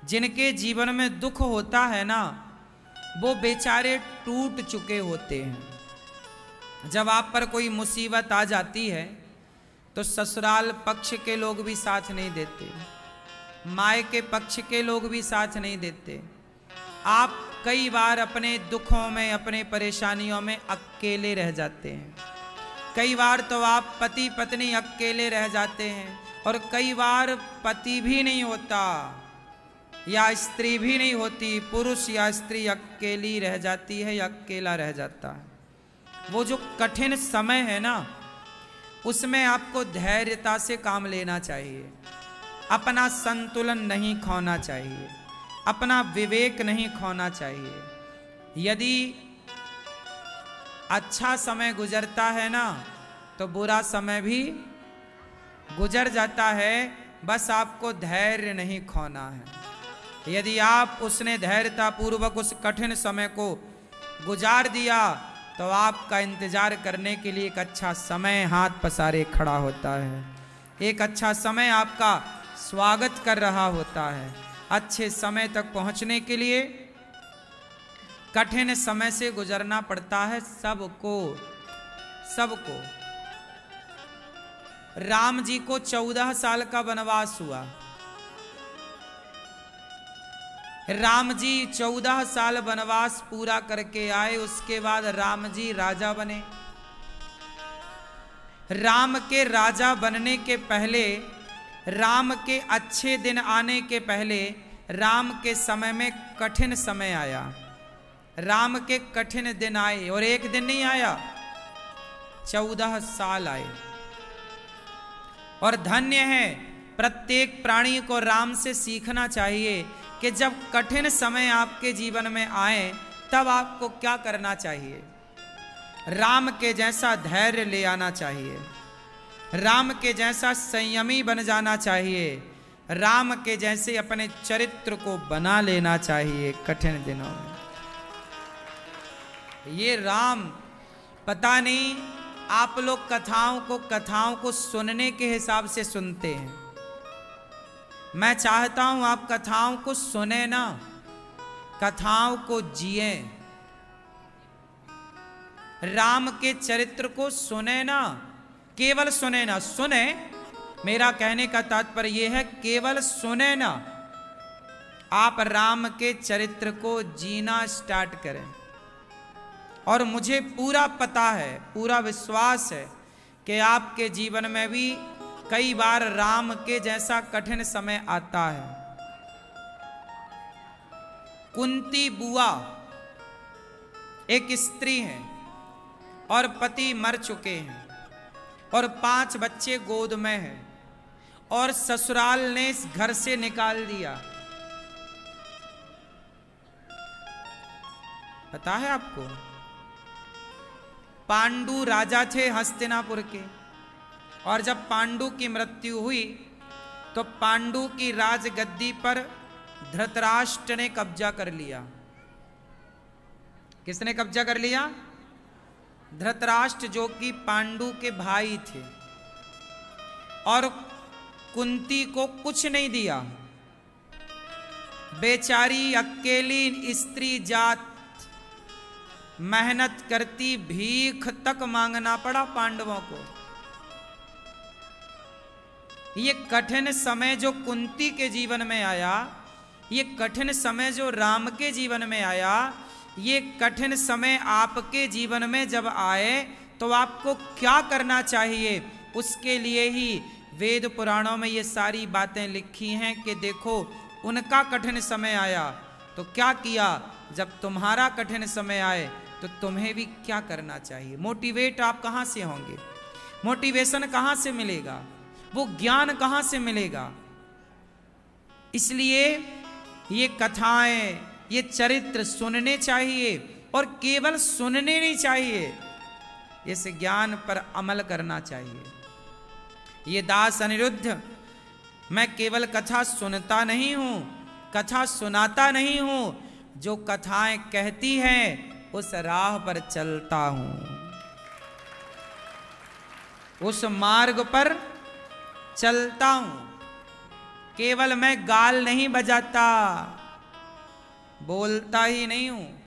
जिनके जीवन में दुख होता है ना, वो बेचारे टूट चुके होते हैं। जब आप पर कोई मुसीबत आ जाती है तो ससुराल पक्ष के लोग भी साथ नहीं देते, मायके पक्ष के लोग भी साथ नहीं देते। आप कई बार अपने दुखों में, अपने परेशानियों में अकेले रह जाते हैं। कई बार तो आप पति पत्नी अकेले रह जाते हैं, और कई बार पति भी नहीं होता या स्त्री भी नहीं होती, पुरुष या स्त्री अकेली रह जाती है या अकेला रह जाता है। वो जो कठिन समय है ना, उसमें आपको धैर्यता से काम लेना चाहिए, अपना संतुलन नहीं खोना चाहिए, अपना विवेक नहीं खोना चाहिए। यदि अच्छा समय गुजरता है ना, तो बुरा समय भी गुजर जाता है, बस आपको धैर्य नहीं खोना है। यदि आप उसने धैर्यता पूर्वक उस कठिन समय को गुजार दिया, तो आपका इंतजार करने के लिए एक अच्छा समय हाथ पसारे खड़ा होता है। एक अच्छा समय आपका स्वागत कर रहा होता है। अच्छे समय तक पहुंचने के लिए कठिन समय से गुजरना पड़ता है सबको। राम जी को 14 साल का वनवास हुआ। राम जी 14 साल वनवास पूरा करके आए, उसके बाद राम जी राजा बने। राम के राजा बनने के पहले, राम के अच्छे दिन आने के पहले, राम के समय में कठिन समय आया। राम के कठिन दिन आए, और एक दिन नहीं आया, 14 साल आए। और धन्य है, प्रत्येक प्राणी को राम से सीखना चाहिए कि जब कठिन समय आपके जीवन में आए, तब आपको क्या करना चाहिए। राम के जैसा धैर्य ले आना चाहिए, राम के जैसा संयमी बन जाना चाहिए, राम के जैसे अपने चरित्र को बना लेना चाहिए कठिन दिनों में। ये राम, पता नहीं आप लोग कथाओं को सुनने के हिसाब से सुनते हैं। मैं चाहता हूं आप कथाओं को सुने ना, कथाओं को जिए। राम के चरित्र को सुने ना, केवल सुने ना, सुने, मेरा कहने का तात्पर्य यह है, केवल सुने ना, आप राम के चरित्र को जीना स्टार्ट करें। और मुझे पूरा पता है, पूरा विश्वास है कि आपके जीवन में भी कई बार राम के जैसा कठिन समय आता है। कुंती बुआ एक स्त्री है और पति मर चुके हैं और 5 बच्चे गोद में हैं, और ससुराल ने इस घर से निकाल दिया। पता है आपको, पांडु राजा थे हस्तिनापुर के, और जब पांडु की मृत्यु हुई तो पांडु की राजगद्दी पर धृतराष्ट्र ने कब्जा कर लिया। किसने कब्जा कर लिया? धृतराष्ट्र, जो कि पांडु के भाई थे, और कुंती को कुछ नहीं दिया। बेचारी अकेली स्त्री जात मेहनत करती, भीख तक मांगना पड़ा पांडवों को। ये कठिन समय जो कुंती के जीवन में आया, ये कठिन समय जो राम के जीवन में आया, ये कठिन समय आपके जीवन में जब आए तो आपको क्या करना चाहिए, उसके लिए ही वेद पुराणों में ये सारी बातें लिखी हैं कि देखो, उनका कठिन समय आया तो क्या किया, जब तुम्हारा कठिन समय आए तो तुम्हें भी क्या करना चाहिए। मोटिवेट आप कहाँ से होंगे, मोटिवेशन कहाँ से मिलेगा, वो ज्ञान कहाँ से मिलेगा। इसलिए ये कथाएं, ये चरित्र सुनने चाहिए, और केवल सुनने नहीं चाहिए, इस ज्ञान पर अमल करना चाहिए। ये दास अनिरुद्ध, मैं केवल कथा सुनता नहीं हूं, कथा सुनाता नहीं हूं, जो कथाएं कहती हैं उस राह पर चलता हूं, उस मार्ग पर चलता हूं। केवल मैं गाल नहीं बजाता, बोलता ही नहीं हूं,